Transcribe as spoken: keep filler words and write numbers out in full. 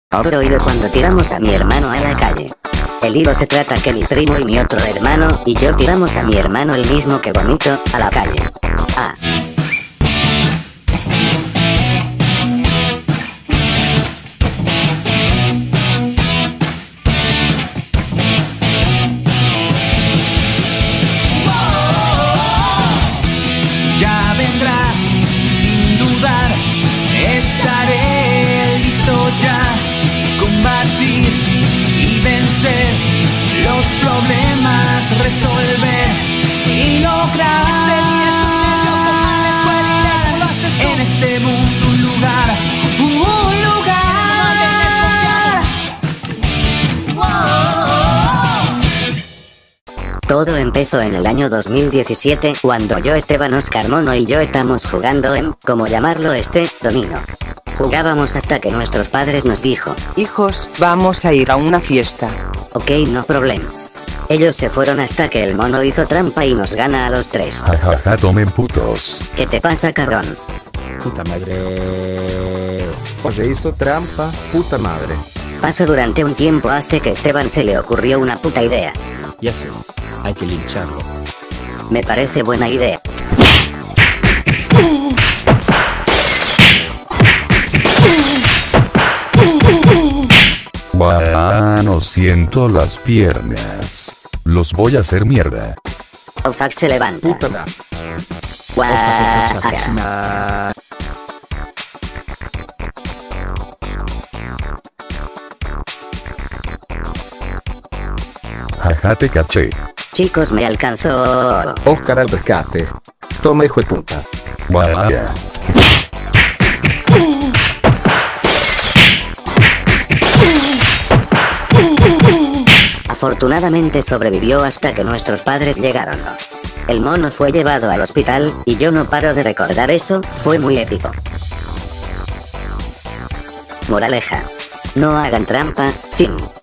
Haber oído cuando tiramos a mi hermano a la calle. El hilo se trata que mi primo y mi otro hermano y yo tiramos a mi hermano el mismo que bonito, a la calle. Ah. Ya vendrá, sin dudar, estaré listo ya. Combatir y vencer los problemas, resolver y lograr. Este día estoy nervioso, a la escuela iré, lo haces tú. En este mundo un lugar, un lugar. Wow. Todo empezó en el año dos mil diecisiete, cuando yo, Esteban Oscar Mono y yo estamos jugando en, ¿cómo llamarlo este? Domino. Jugábamos hasta que nuestros padres nos dijo: hijos, vamos a ir a una fiesta. Ok, no problema. Ellos se fueron hasta que el mono hizo trampa y nos gana a los tres. Jajaja, tomen putos. ¿Qué te pasa, cabrón? Puta madre. Oye, hizo trampa, puta madre. Pasó durante un tiempo hasta que Esteban se le ocurrió una puta idea. Ya sé, hay que lincharlo. Me parece buena idea. Buah, no siento las piernas. Los voy a hacer mierda. Ofax se levanta. Puta da. Guau. Jaja, te caché. Chicos, me alcanzó. Oscar al rescate. Toma, hijo de puta. Vaya. Afortunadamente sobrevivió hasta que nuestros padres llegaron. El mono fue llevado al hospital, y yo no paro de recordar eso, fue muy épico. Moraleja: no hagan trampa, fin.